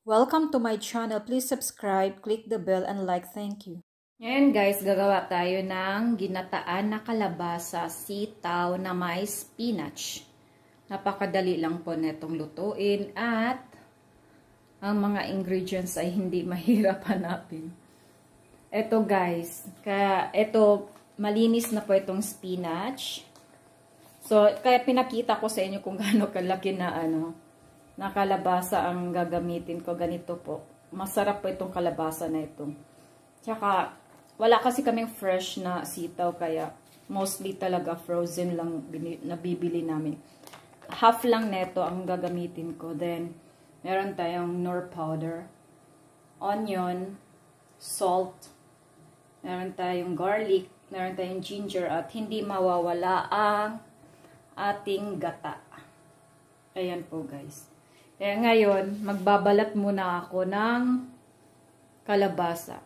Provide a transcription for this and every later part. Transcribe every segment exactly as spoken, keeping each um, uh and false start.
Welcome to my channel. Please subscribe, click the bell, and like. Thank you. Ngayon guys, gagawa tayo ng ginataan na kalabasa, sitaw na may spinach. Napakadali lang po netong lutuin at ang mga ingredients ay hindi mahirap hanapin. Ito guys, kaya ito malinis na po itong spinach. So, kaya pinakita ko sa inyo kung gaano kalaki na ano, na kalabasa ang gagamitin ko. Ganito po. Masarap po itong kalabasa na ito. Tsaka, wala kasi kaming fresh na sitaw, kaya mostly talaga frozen lang nabibili namin. Half lang neto ang gagamitin ko. Then, meron tayong Knorr powder, onion, salt, meron tayong garlic, meron tayong ginger, at hindi mawawala ang ating gata. Ayan po guys. Kaya ngayon, magbabalat muna ako ng kalabasa.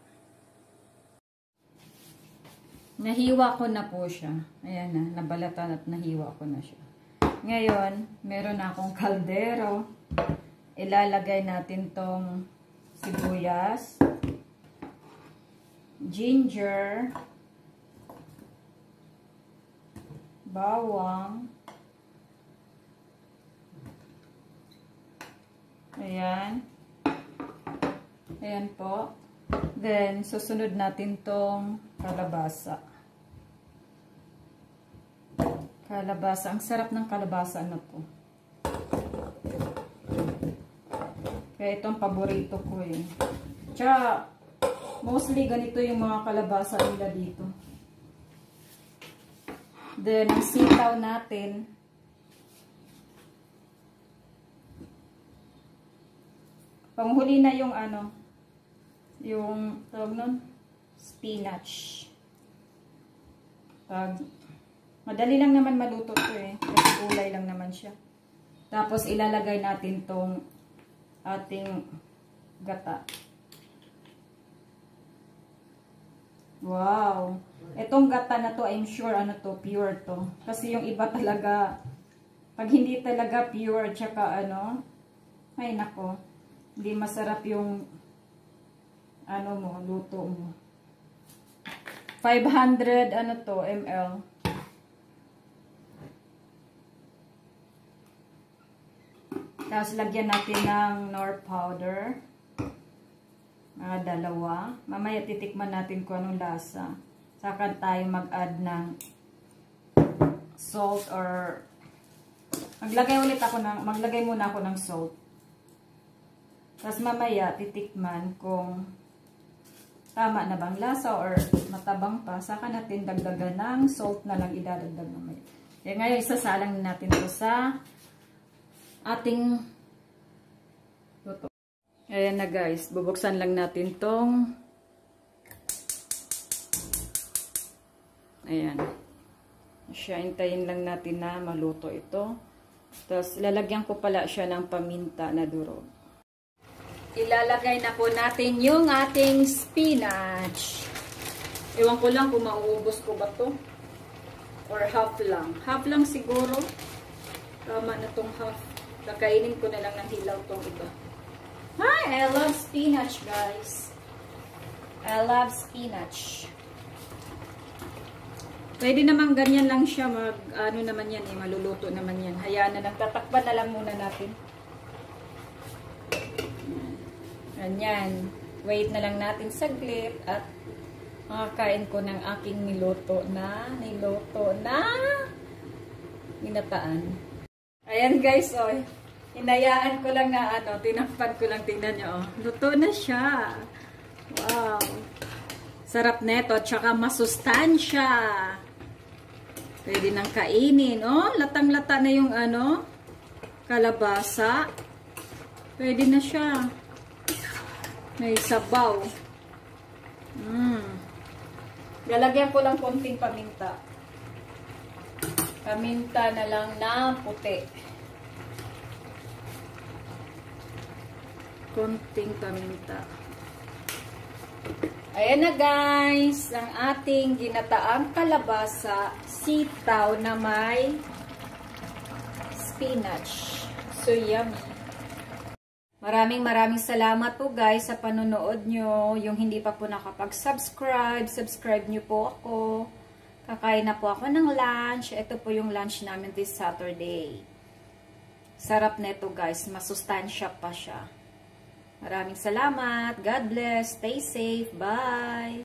Nahiwa ko na po siya. Ayan na, nabalatan at nahiwa ko na siya. Ngayon, meron na akong kaldero. Ilalagay natin tong sibuyas, ginger, bawang, ayan. Ayan po. Then, susunod natin tong kalabasa. Kalabasa. Ang sarap ng kalabasa na po. Kaya itong paborito ko eh. Tsaka, mostly ganito yung mga kalabasa nila dito. Then, ang sitaw natin, panghuli na yung ano, yung tawag nun, spinach. Pag, madali lang naman maluto to eh. Kasi gulay lang naman siya. Tapos ilalagay natin tong ating gata. Wow! Itong gata na to, I'm sure ano to, pure to. Kasi yung iba talaga, pag hindi talaga pure, tsaka ano, ay nako, hindi masarap yung ano mo, luto mo. five hundred ano to, ml. Tapos lagyan natin ng Knorr powder. Mga dalawa. Mamaya titikman natin kung anong lasa. Saka tayo mag-add ng salt or maglagay ulit ako ng, maglagay muna ako ng salt. Tapos mamaya titikman kung tama na bang lasa or matabang pa. Saka natin dagdagan ng salt na lang idadagdag mamaya. Kaya ngayon isasalang natin ito sa ating luto. Ayan na guys. Bubuksan lang natin tong ayan. Siya, hintayin lang natin na maluto ito. Tapos lalagyan ko pala siya ng paminta na durog. Ilalagay na po natin yung ating spinach. Ewan ko lang kung mauubos ko ba to. Or half lang. Half lang siguro. Tama na tong half. Kakainin ko na lang ng hilaw tong iba. Hi! I love spinach guys. I love spinach. Pwede naman ganyan lang siya. Mag, ano naman yan eh. Maluluto naman yan. Hayaan na lang. Tatakpan na lang muna natin. Ganyan. Wait na lang natin saglit at makakain ko ng aking niluto na niluto na ginataan. Ayan guys, oh. Hinayaan ko lang na ano, tinakpan ko lang, tingnan nyo, oh. Luto na siya. Wow. Sarap neto, tsaka masustansya. Pwede nang kainin, oh. Latang-lata na yung ano, kalabasa. Pwede na siya. May sabaw. Mm. Lalagyan ko lang konting paminta. Paminta na lang na puti. Konting paminta. Ayan na guys. Ang ating ginataang kalabasa, sitaw na may spinach. So yummy. Maraming maraming salamat po guys sa panonood nyo. Yung hindi pa po nakapag-subscribe, subscribe nyo po ako. Kakain na po ako ng lunch. Ito po yung lunch namin this Saturday. Sarap neto guys. Masustansya pa siya. Maraming salamat. God bless. Stay safe. Bye.